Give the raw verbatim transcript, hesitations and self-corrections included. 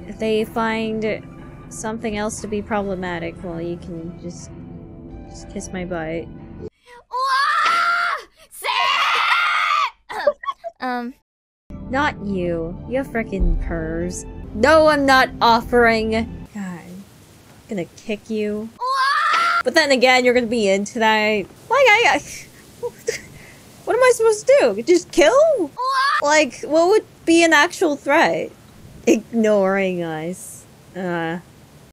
If they find something else to be problematic, well, you can just, just kiss my butt. um... Not you. You frickin' purrs. No, I'm not offering. God. I'm gonna kick you. But then again, you're gonna be into that. Like, I... I what am I supposed to do? Just kill? Like, what would be an actual threat? Ignoring us. Uh...